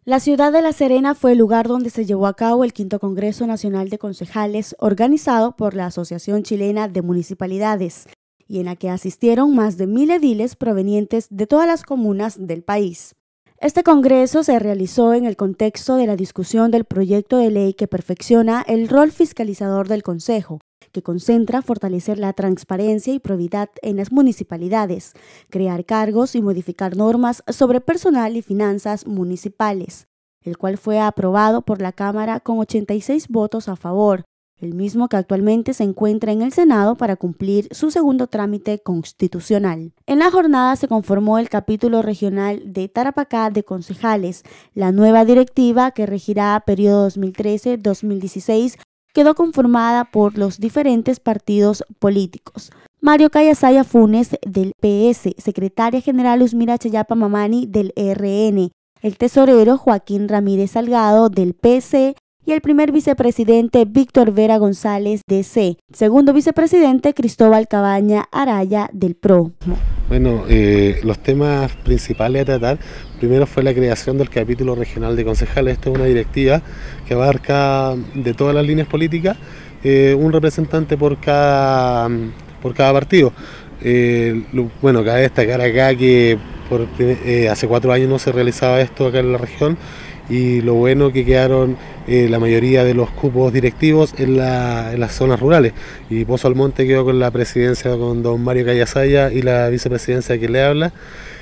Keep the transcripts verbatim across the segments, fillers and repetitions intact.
La ciudad de La Serena fue el lugar donde se llevó a cabo el quinto Congreso Nacional de Concejales, organizado por la Asociación Chilena de Municipalidades, y en la que asistieron más de mil ediles provenientes de todas las comunas del país. Este congreso se realizó en el contexto de la discusión del proyecto de ley que perfecciona el rol fiscalizador del Consejo, que concentra fortalecer la transparencia y probidad en las municipalidades, crear cargos y modificar normas sobre personal y finanzas municipales, el cual fue aprobado por la Cámara con ochenta y seis votos a favor, el mismo que actualmente se encuentra en el Senado para cumplir su segundo trámite constitucional. En la jornada se conformó el capítulo regional de Tarapacá de concejales. La nueva directiva, que regirá periodo dos mil trece a dos mil dieciséis, quedó conformada por los diferentes partidos políticos. Mario Cayasaya Funes, del P S, secretaria general Usmira Chayapa Mamani, del E R N, el tesorero Joaquín Ramírez Salgado, del P C, y el primer vicepresidente Víctor Vera González, D C, segundo vicepresidente Cristóbal Cabaña Araya, del P R O. Bueno, eh, los temas principales a tratar, primero fue la creación del capítulo regional de concejales. Esta es una directiva que abarca de todas las líneas políticas eh, un representante por cada, por cada partido. Eh, lo, bueno, cabe destacar acá que por, eh, hace cuatro años no se realizaba esto acá en la región, y lo bueno que quedaron eh, la mayoría de los cupos directivos en, la, en las zonas rurales, y Pozo Almonte quedó con la presidencia con don Mario Cayasaya y la vicepresidencia que le habla.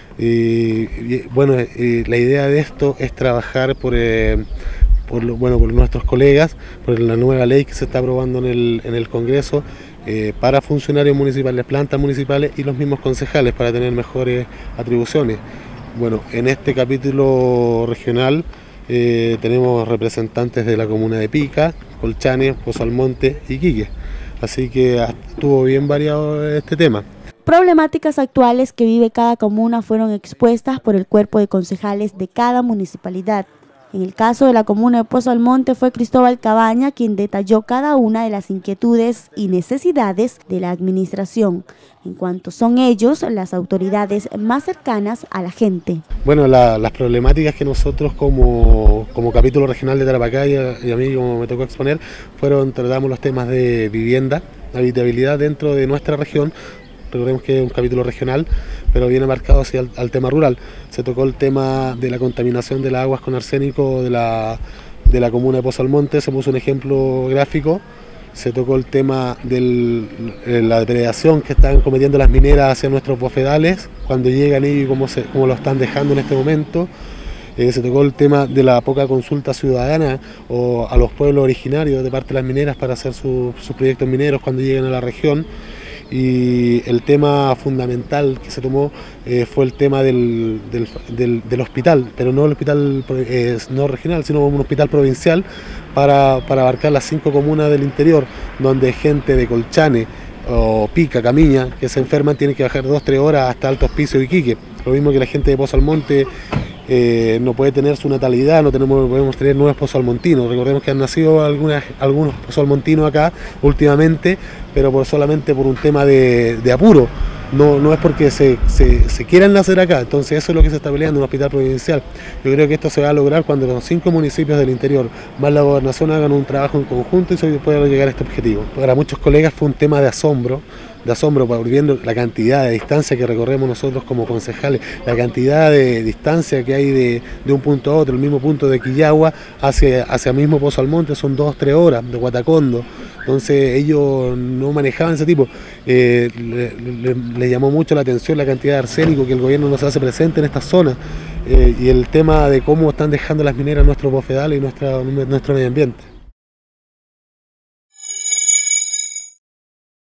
Y, y bueno, eh, la idea de esto es trabajar por, eh, por, lo, bueno, por nuestros colegas, por la nueva ley que se está aprobando en el, en el Congreso, eh, para funcionarios municipales, plantas municipales y los mismos concejales, para tener mejores atribuciones. Bueno, en este capítulo regional Eh, tenemos representantes de la comuna de Pica, Colchane, Pozo Almonte y Iquique, así que estuvo bien variado este tema. Problemáticas actuales que vive cada comuna fueron expuestas por el cuerpo de concejales de cada municipalidad. En el caso de la comuna de Pozo Almonte fue Cristóbal Cabaña quien detalló cada una de las inquietudes y necesidades de la administración, en cuanto son ellos las autoridades más cercanas a la gente. Bueno, la, las problemáticas que nosotros como, como capítulo regional de Tarapacá y a, y a mí como me tocó exponer, fueron, tratamos los temas de vivienda, habitabilidad dentro de nuestra región. Recordemos que es un capítulo regional, pero viene marcado hacia el, al tema rural. Se tocó el tema de la contaminación de las aguas con arsénico de la, de la comuna de Pozo Almonte, se puso un ejemplo gráfico. Se tocó el tema de la depredación que están cometiendo las mineras hacia nuestros bofedales, cuando llegan ellos y cómo, se, cómo lo están dejando en este momento. Eh, se tocó el tema de la poca consulta ciudadana o a los pueblos originarios de parte de las mineras para hacer su, sus proyectos mineros cuando lleguen a la región. Y el tema fundamental que se tomó eh, fue el tema del, del, del, del hospital, pero no el hospital eh, no regional, sino un hospital provincial para, para abarcar las cinco comunas del interior, donde gente de Colchane o Pica, Camiña, que se enferman, tienen que bajar dos, tres horas hasta Alto Hospicio y Iquique. Lo mismo que la gente de Pozo Almonte eh, no puede tener su natalidad, no tenemos, podemos tener nuevos pozoalmontinos. Recordemos que han nacido algunas, algunos pozoalmontinos acá últimamente, pero por, solamente por un tema de, de apuro. No, no es porque se, se, se quieran nacer acá. Entonces eso es lo que se está peleando en un hospital provincial. Yo creo que esto se va a lograr cuando los cinco municipios del interior más la gobernación hagan un trabajo en conjunto y se pueda llegar a este objetivo. Para muchos colegas fue un tema de asombro, de asombro, viendo la cantidad de distancia que recorremos nosotros como concejales, la cantidad de distancia que hay de, de un punto a otro, el mismo punto de Quillagua hacia, hacia mismo Pozo Almonte son dos, tres horas, de Guatacondo. Entonces ellos no manejaban ese tipo. Eh, le, le, le llamó mucho la atención la cantidad de arsénico que el gobierno nos hace presente en estas zonas, eh, y el tema de cómo están dejando las mineras nuestros bofedales y nuestra, nuestro medio ambiente.